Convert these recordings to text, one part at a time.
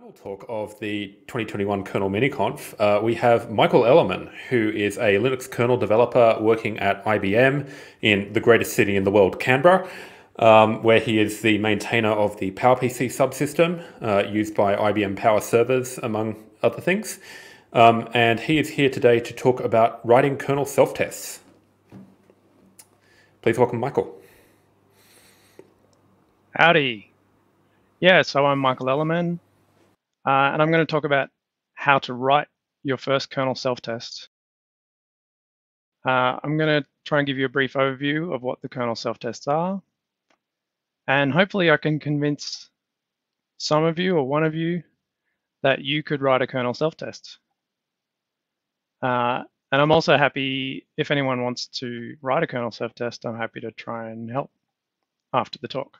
final talk of the 2021 kernel miniconf, we have Michael Ellerman, who is a Linux kernel developer working at IBM in the greatest city in the world, Canberra, where he is the maintainer of the PowerPC subsystem used by IBM Power servers, among other things. And he is here today to talk about writing kernel self-tests. Please welcome Michael. Howdy. Yeah, so I'm Michael Ellerman, and I'm going to talk about how to write your first kernel self-test. I'm going to try and give you a brief overview of what the kernel self-tests are, and hopefully I can convince some of you or one of you that you could write a kernel self-test. And I'm also happy, if anyone wants to write a kernel self-test, I'm happy to try and help after the talk.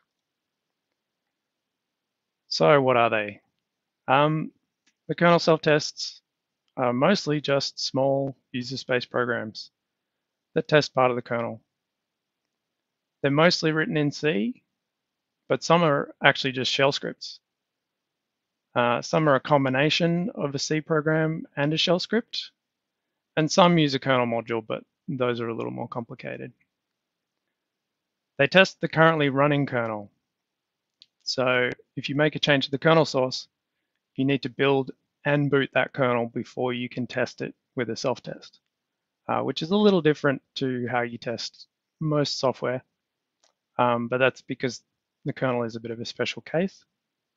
So what are they? The kernel self-tests are mostly just small user space programs that test part of the kernel. They're mostly written in C, but some are actually just shell scripts. Some are a combination of a C program and a shell script, and some use a kernel module, but those are a little more complicated. They test the currently running kernel. So if you make a change to the kernel source, you need to build and boot that kernel before you can test it with a self-test, which is a little different to how you test most software, but that's because the kernel is a bit of a special case.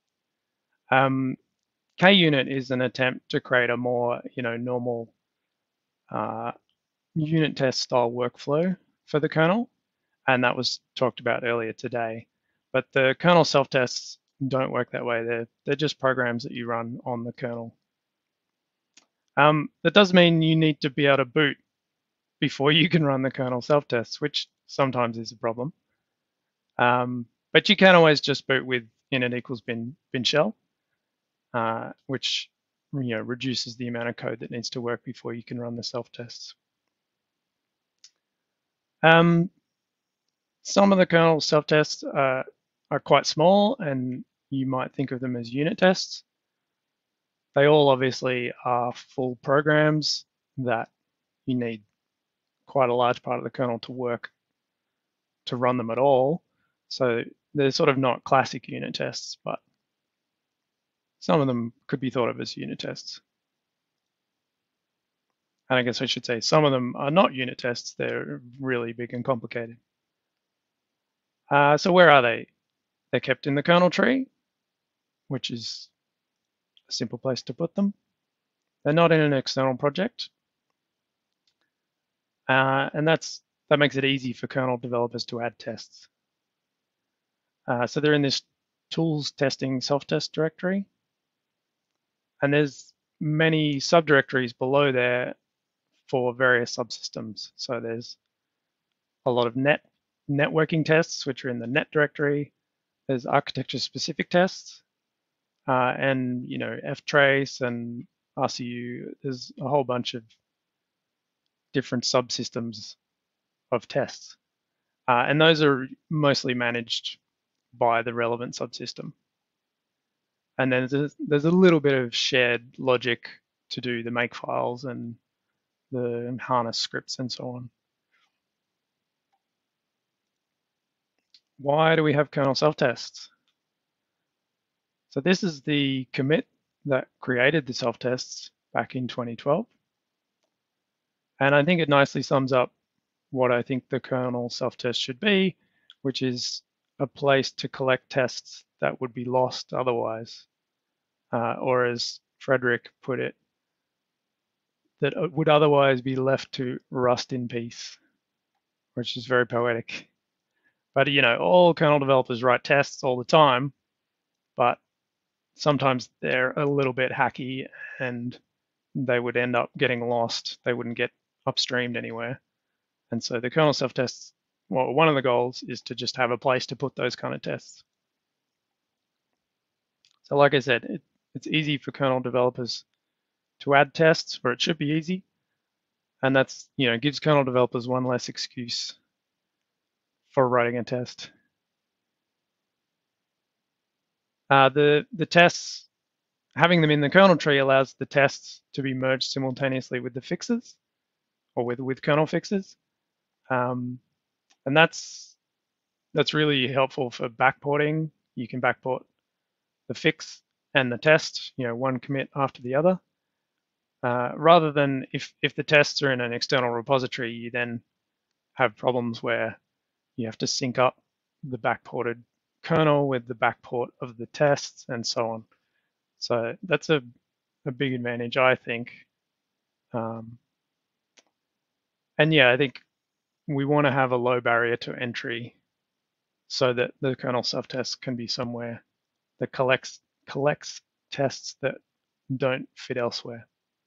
KUnit is an attempt to create a more, normal unit test style workflow for the kernel, and that was talked about earlier today. But the kernel self-tests don't work that way. They're just programs that you run on the kernel. That does mean you need to be able to boot before you can run the kernel self-tests, which sometimes is a problem. But you can always just boot with init equals bin shell, which reduces the amount of code that needs to work before you can run the self-tests. Some of the kernel self-tests are quite small, and you might think of them as unit tests. They all obviously are full programs that you need quite a large part of the kernel to work to run them at all. So they're sort of not classic unit tests, but some of them could be thought of as unit tests. And I guess I should say some of them are not unit tests. They're really big and complicated. So where are they? They're kept in the kernel tree, which is a simple place to put them. They're not in an external project. And that makes it easy for kernel developers to add tests. So they're in this tools testing self-test directory. And there's many subdirectories below there for various subsystems. So there's a lot of networking tests, which are in the net directory. There's architecture-specific tests, and ftrace and RCU. There's a whole bunch of different subsystems of tests, and those are mostly managed by the relevant subsystem. And then there's a little bit of shared logic to do the make files and the harness scripts and so on. Why do we have kernel self-tests? So this is the commit that created the self-tests back in 2012. And I think it nicely sums up what I think the kernel self-test should be, which is a place to collect tests that would be lost otherwise. Or as Frederick put it, that would otherwise be left to rust in peace, which is very poetic. But all kernel developers write tests all the time, but sometimes they're a little bit hacky and they would end up getting lost. They wouldn't get upstreamed anywhere. And so the kernel self-tests, well, one of the goals is to just have a place to put those kind of tests. So like I said, it's easy for kernel developers to add tests, or it should be easy. And that's, gives kernel developers one less excuse for writing a test. The tests having them in the kernel tree allows the tests to be merged simultaneously with the fixes, or with kernel fixes. And that's really helpful for backporting. You can backport the fix and the test, one commit after the other. Rather than if the tests are in an external repository, you then have problems where you have to sync up the backported kernel with the backport of the tests and so on. So that's a big advantage, I think. And yeah, I think we want to have a low barrier to entry so that the kernel self-test can be somewhere that collects tests that don't fit elsewhere.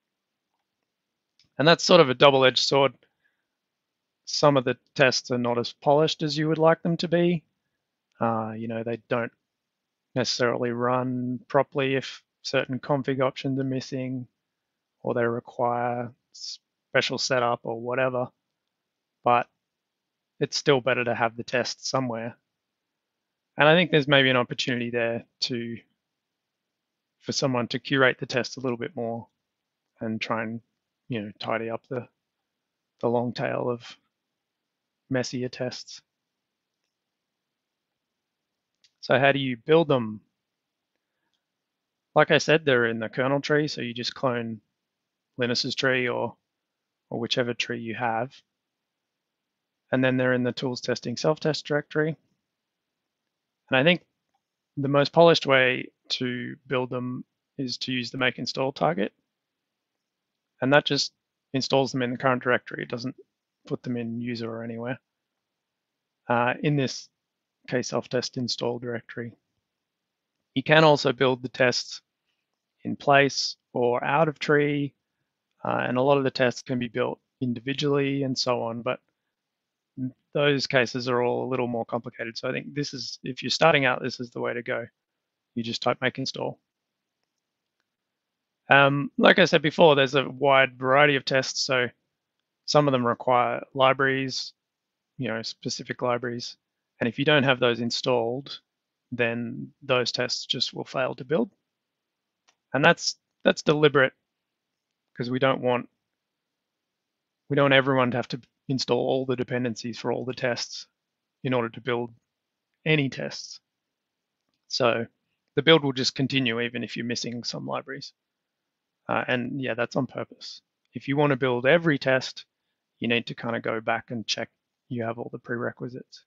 And that's sort of a double-edged sword. Some of the tests are not as polished as you would like them to be. They don't necessarily run properly if certain config options are missing, or they require special setup or whatever. But it's still better to have the test somewhere. And I think there's maybe an opportunity there for someone to curate the test a little bit more and try and tidy up the long tail of messier tests. So how do you build them? Like I said, they're in the kernel tree, so you just clone Linus's tree or whichever tree you have. And then they're in the tools testing self-test directory. And I think the most polished way to build them is to use the make install target. And that just installs them in the current directory. It doesn't put them in user or anywhere. In this self-test install directory. You can also build the tests in place or out of tree, and a lot of the tests can be built individually and so on, but those cases are all a little more complicated. So I think this is, if you're starting out, this is the way to go. You just type make install. Like I said before, there's a wide variety of tests. So some of them require libraries, specific libraries. And if you don't have those installed, then those tests just will fail to build. And that's deliberate, because we don't want everyone to have to install all the dependencies for all the tests in order to build any tests. So the build will just continue even if you're missing some libraries. And yeah, that's on purpose. If you want to build every test, you need to kind of go back and check you have all the prerequisites.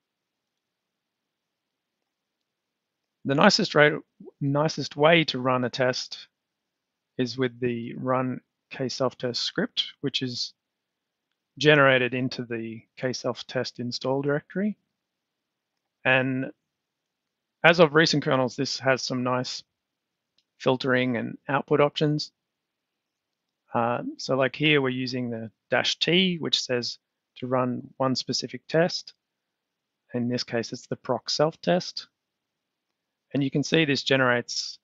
The nicest way to run a test is with the run kselftest script, which is generated into the kselftest install directory. And as of recent kernels, this has some nice filtering and output options. So like here, we're using the -t, which says to run one specific test. In this case, it's the proc self-test. And you can see this generates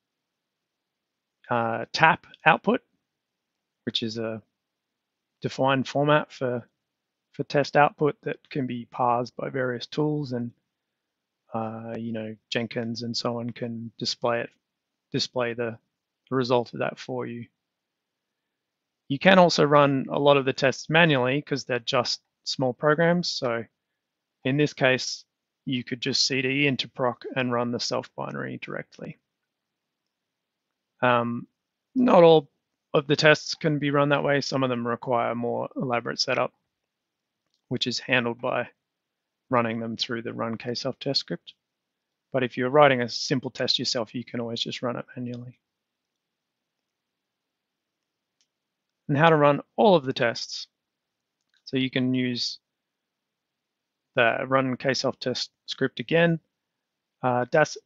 tap output, which is a defined format for test output that can be parsed by various tools, and Jenkins and so on can display the result of that for you. You can also run a lot of the tests manually because they're just small programs. So in this case, you could just cd into proc and run the self binary directly. Not all of the tests can be run that way. Some of them require more elaborate setup, which is handled by running them through the run kselftest script. But if you're writing a simple test yourself, you can always just run it manually. And how to run all of the tests. So you can use the run kselftest script again, -s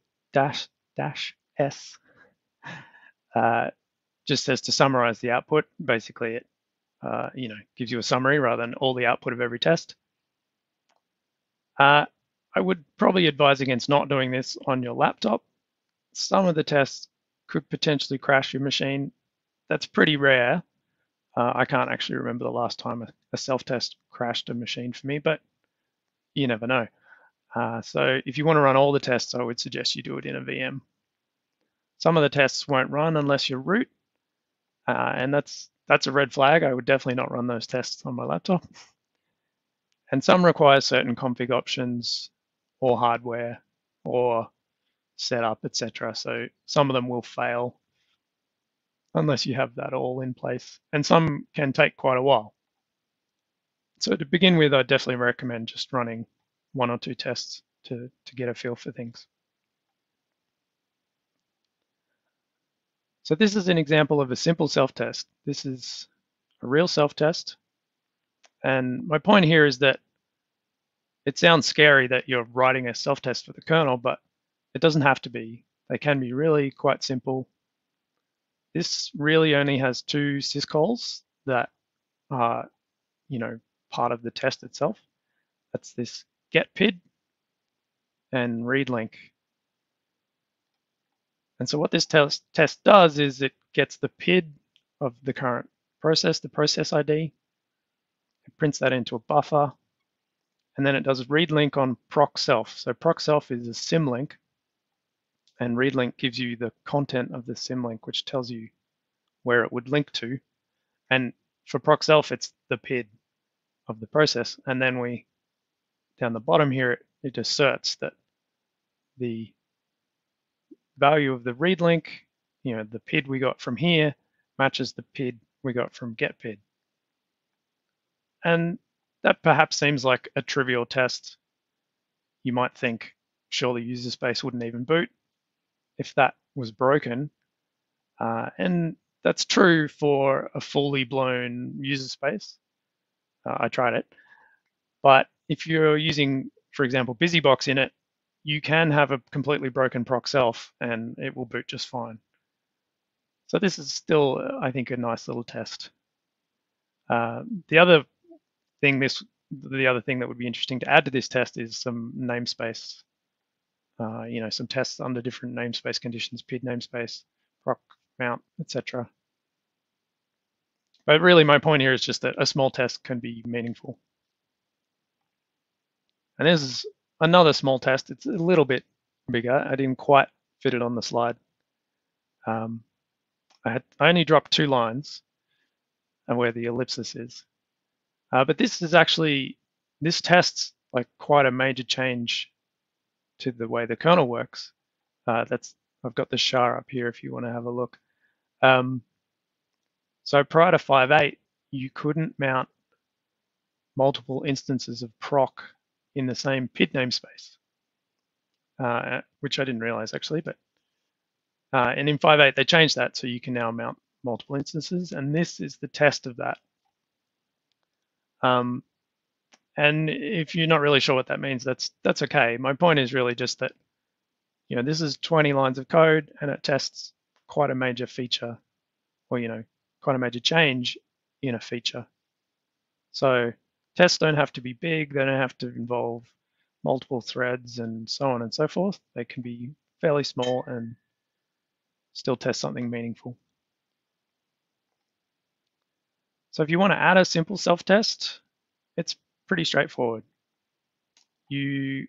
just says to summarize the output. Basically, it gives you a summary rather than all the output of every test. I would probably advise against not doing this on your laptop. Some of the tests could potentially crash your machine. That's pretty rare. I can't actually remember the last time a self-test crashed a machine for me, but you never know. So if you want to run all the tests, I would suggest you do it in a VM. Some of the tests won't run unless you're root, and that's a red flag. I would definitely not run those tests on my laptop. And some require certain config options or hardware or setup, etc. So some of them will fail unless you have that all in place. And some can take quite a while. So to begin with, I definitely recommend just running 1 or 2 tests to get a feel for things. So this is an example of a simple self-test. This is a real self-test. And my point here is that it sounds scary that you're writing a self-test for the kernel, but it doesn't have to be. They can be really quite simple. This really only has 2 syscalls that are, part of the test itself. That's this get PID and read link. And so what this test does is it gets the PID of the current process, the process ID. It prints that into a buffer, and then it does read link on proc self. So proc self is a symlink, and read link gives you the content of the symlink, which tells you where it would link to. And for proc self, it's the PID of the process. And then down the bottom here, it asserts that the value of the read link, the PID we got from here matches the PID we got from get PID. And that perhaps seems like a trivial test. You might think, surely user space wouldn't even boot if that was broken. And that's true for a fully blown user space. I tried it. But if you're using, for example, BusyBox in it, you can have a completely broken proc self and it will boot just fine. So this is still, I think, a nice little test. The other thing that would be interesting to add to this test is some namespace. Some tests under different namespace conditions, PID namespace, proc mount, etc. But really, my point here is just that a small test can be meaningful. And this is another small test. It's a little bit bigger. I didn't quite fit it on the slide. I only dropped 2 lines and where the ellipsis is. But this tests like quite a major change to the way the kernel works. I've got the SHA up here if you want to have a look. So prior to 5.8, you couldn't mount multiple instances of proc in the same PID namespace, which I didn't realize actually, but and in 5.8 they changed that, so you can now mount multiple instances, and this is the test of that. And if you're not really sure what that means, that's okay. My point is really just that, this is 20 lines of code and it tests quite a major feature, or, quite a major change in a feature. So tests don't have to be big. They don't have to involve multiple threads and so on and so forth. They can be fairly small and still test something meaningful. So if you want to add a simple self-test, it's pretty straightforward. You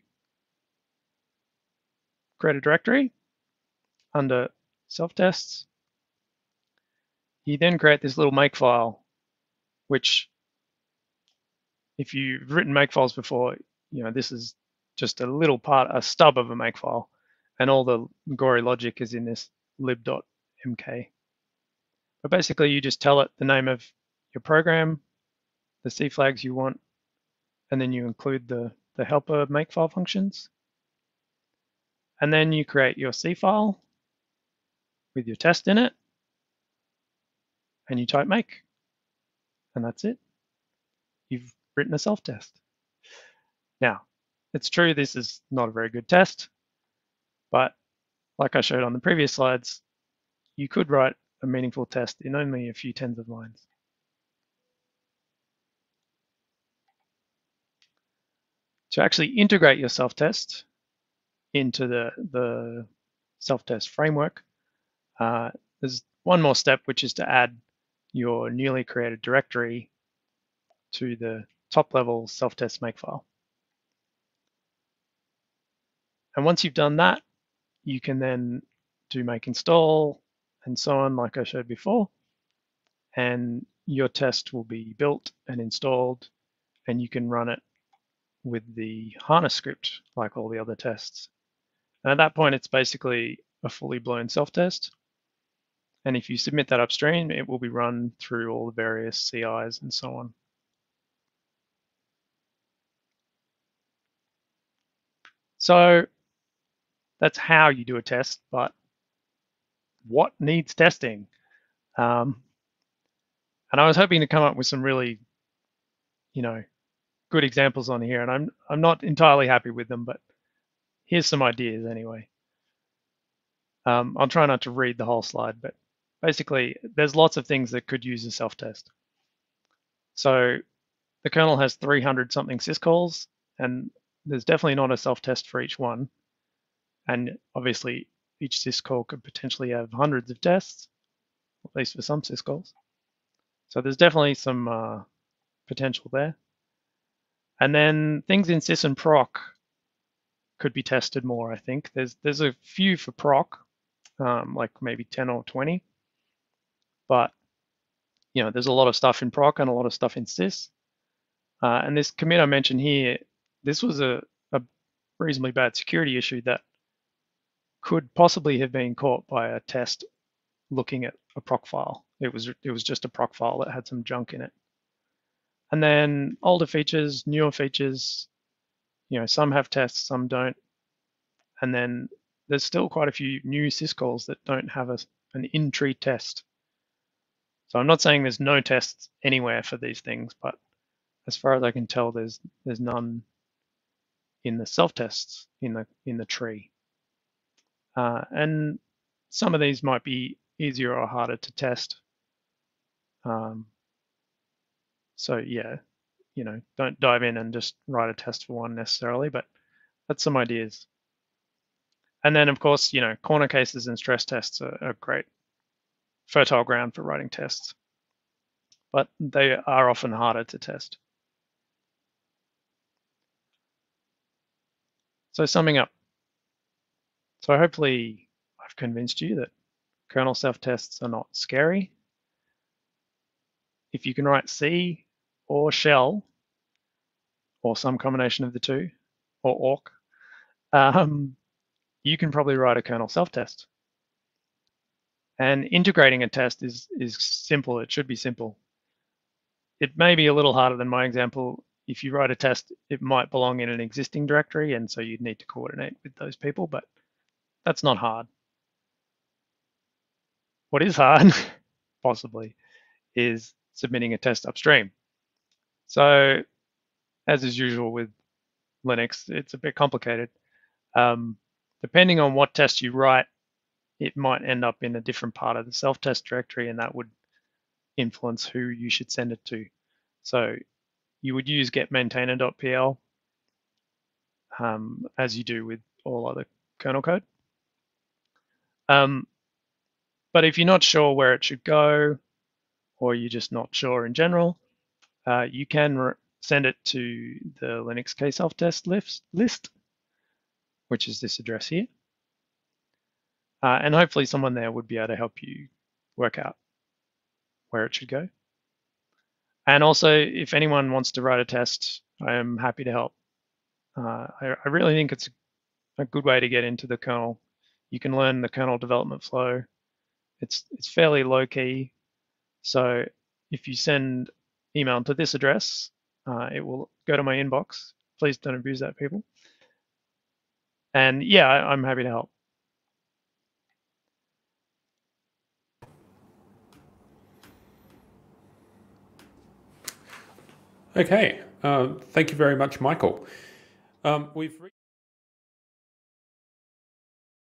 create a directory under self-tests. You then create this little makefile, which if you've written makefiles before, this is just a little part, a stub of a makefile, and all the gory logic is in this lib.mk. But basically you just tell it the name of your program, the C flags you want, and then you include the helper makefile functions. And then you create your C file with your test in it, and you type make, and that's it. You've written a self-test. Now, it's true this is not a very good test, but like I showed on the previous slides, you could write a meaningful test in only a few tens of lines. To actually integrate your self-test into the self-test framework, there's one more step, which is to add your newly created directory to the top level self-test makefile. And once you've done that, you can then do make install and so on, like I showed before. And your test will be built and installed, and you can run it with the harness script like all the other tests. And at that point, it's basically a fully blown self-test. And if you submit that upstream, it will be run through all the various CIs and so on. So that's how you do a test, but what needs testing? And I was hoping to come up with some really, good examples on here, and I'm not entirely happy with them, but here's some ideas anyway. I'll try not to read the whole slide, but basically there's lots of things that could use a self-test. So the kernel has 300 something syscalls, and there's definitely not a self-test for each one. And obviously each syscall could potentially have hundreds of tests, at least for some syscalls. So there's definitely some potential there. And then things in sys and proc could be tested more, I think. There's a few for proc, like maybe 10 or 20. But, there's a lot of stuff in proc and a lot of stuff in sys. And this commit I mentioned here, this was a reasonably bad security issue that could possibly have been caught by a test looking at a proc file. It was just a proc file that had some junk in it. And then older features, newer features, some have tests, some don't. And then there's still quite a few new syscalls that don't have an in-tree test. So I'm not saying there's no tests anywhere for these things, but as far as I can tell, there's none in the self-tests in the tree. And some of these might be easier or harder to test. So yeah, don't dive in and just write a test for one necessarily, but that's some ideas. And then of course, corner cases and stress tests are great, fertile ground for writing tests, but they are often harder to test. So summing up, so hopefully I've convinced you that kernel self-tests are not scary. If you can write C or shell, or some combination of the two, or awk, you can probably write a kernel self-test. And integrating a test is simple. It should be simple. It may be a little harder than my example. If you write a test, it might belong in an existing directory, and so you'd need to coordinate with those people, but that's not hard. What is hard, possibly, is submitting a test upstream. So, as is usual with Linux, it's a bit complicated. Depending on what test you write, it might end up in a different part of the self-test directory, and that would influence who you should send it to. So you would use getmaintainer.pl as you do with all other kernel code. But if you're not sure where it should go, or you're just not sure in general, you can send it to the Linux K self-test list, which is this address here. And hopefully someone there would be able to help you work out where it should go. And also, if anyone wants to write a test, I am happy to help. I really think it's a good way to get into the kernel. You can learn the kernel development flow. It's fairly low key. So if you send email to this address, it will go to my inbox. Please don't abuse that, people. And yeah, I'm happy to help. Okay, thank you very much, Michael. We've